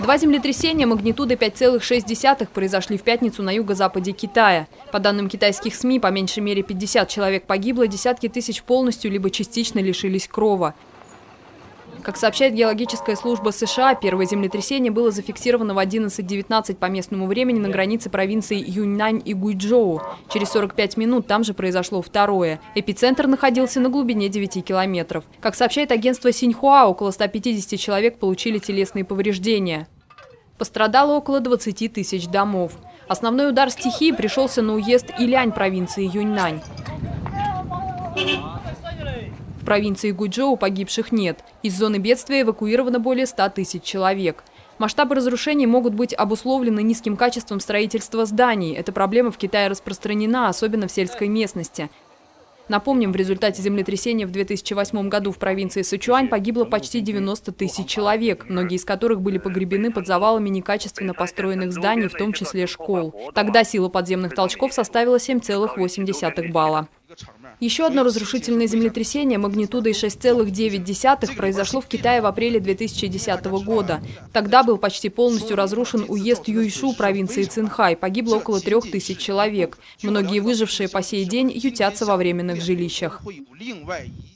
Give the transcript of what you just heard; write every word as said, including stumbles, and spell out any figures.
Два землетрясения магнитудой пять целых шесть десятых произошли в пятницу на юго-западе Китая. По данным китайских СМИ, по меньшей мере пятьдесят человек погибло, десятки тысяч полностью либо частично лишились крова. Как сообщает геологическая служба США, первое землетрясение было зафиксировано в одиннадцать девятнадцать по местному времени на границе провинций Юньнань и Гуйчжоу. Через сорок пять минут там же произошло второе. Эпицентр находился на глубине девяти километров. Как сообщает агентство Синьхуа, около ста пятидесяти человек получили телесные повреждения. Пострадало около двадцати тысяч домов. Основной удар стихии пришелся на уезд Илянь провинции Юньнань. В провинции Гуйчжоу погибших нет. Из зоны бедствия эвакуировано более ста тысяч человек. Масштабы разрушений могут быть обусловлены низким качеством строительства зданий. Эта проблема в Китае распространена, особенно в сельской местности. Напомним, в результате землетрясения в две тысячи восьмом году в провинции Сычуань погибло почти девяносто тысяч человек, многие из которых были погребены под завалами некачественно построенных зданий, в том числе школ. Тогда сила подземных толчков составила семь целых восемь десятых балла. Еще одно разрушительное землетрясение магнитудой шесть целых девять десятых произошло в Китае в апреле две тысячи десятого года. Тогда был почти полностью разрушен уезд Юйшу провинции Цинхай. Погибло около трех тысяч человек. Многие выжившие по сей день ютятся во временных жилищах.